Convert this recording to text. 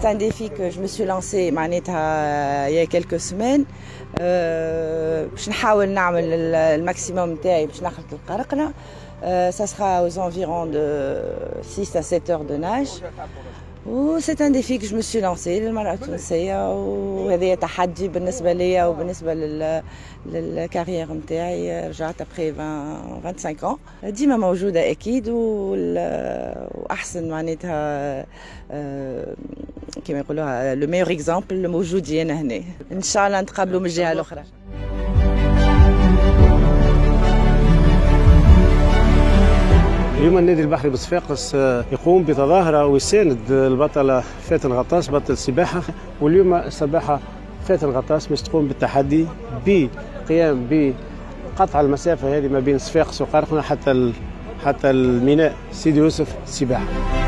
un défi que je me suis lancé معناتها il y a quelques semaines. باش نحاول نعمل الماكسيموم نتاعي باش نخلط القرقنة. Ça sera aux environs de 6 à 7 heures de nage. C'est un défi que je me suis lancé للمرأة التونسية، وهذا تحدي بالنسبة لي وبالنسبة للكارير نتاعي. رجعت après 25 ans. ديما موجودة أكيد، وأحسن معناتها كما يقولوها لو ميور اكزامبل موجودين أنا هنا. إن شاء الله نتقابلوا من الجهة الأخرى. اليوم النادي البحري بصفاقس يقوم بتظاهرة ويساند البطلة فاتن غطاس بطل السباحة، واليوم السباحة فاتن غطاس باش تقوم بالتحدي بقيام بقطع المسافة هذه ما بين صفاقس وقرقنة حتى الميناء سيدي يوسف سباحة.